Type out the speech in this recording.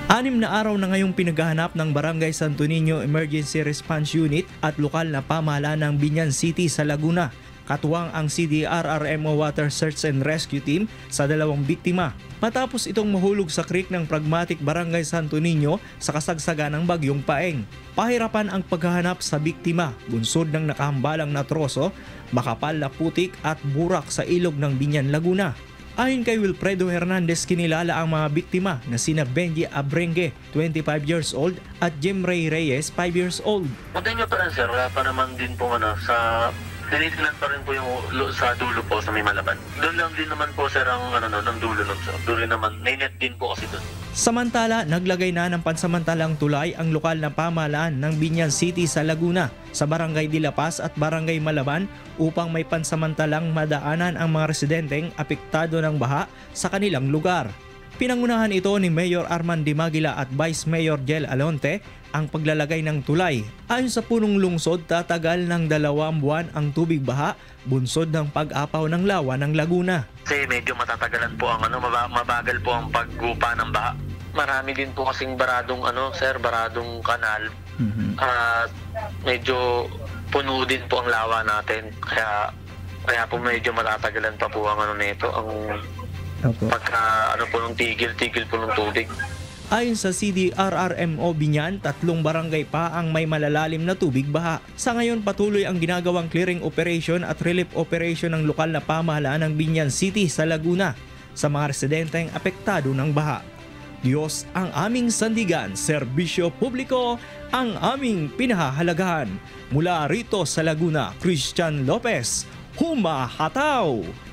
6 na araw na ngayong pinaghahanap ng Barangay Santo Niño Emergency Response Unit at lokal na pamahalaan ng Biñan City sa Laguna. Katuwang ang CDRRMO Water Search and Rescue Team sa 2 biktima. Matapos itong mahulog sa creek ng Pragmatic Barangay Santo Niño sa kasagsagan ng Bagyong Paeng. Pahirapan ang paghahanap sa biktima, bunsod ng nakahambalang na troso, makapal na putik at burak sa ilog ng Biñan, Laguna. Ayon kay Wilfredo Hernandez, kinilala ang mga biktima na sina Benji Abrengue, 25 years old, at Jim Ray Reyes, 5 years old. Pagdating nyo pa rin sir, wala pa naman din po sa tinitilan pa rin po yung sa dulo po sa may Malaban. Doon lang din naman po sir ang ng dulo nun sir. Dulo naman, may net din po kasi doon. Samantala, naglagay na ng pansamantalang tulay ang lokal na pamahalaan ng Biñan City sa Laguna sa Barangay de la Paz at Barangay Malaban upang may pansamantalang madaanan ang mga residenteng apektado ng baha sa kanilang lugar. Pinangunahan ito ni Mayor Arman Dimagila at Vice Mayor Jel Alonte ang paglalagay ng tulay. Ayon sa punong lungsod, tatagal ng 2 buwan ang tubig baha, bunsod ng pag-apaw ng lawa ng Laguna. Kasi medyo matatagalan po ang mabagal po ang paggupa ng baha. Marami din po kasing baradong baradong kanal. At medyo puno din po ang lawa natin. Kaya po medyo matatagalan pa po ang nito, ang pagka po ng tigil po ng tubig. Ayon sa CDRRMO Biñan, 3 barangay pa ang may malalalim na tubig baha. Sa ngayon, patuloy ang ginagawang clearing operation at relief operation ng lokal na pamahalaan ng Biñan City sa Laguna sa mga residenteng apektado ng baha. Diyos ang aming sandigan, serbisyo publiko ang aming pinahahalagahan. Mula rito sa Laguna, Christian Lopez, humahataw!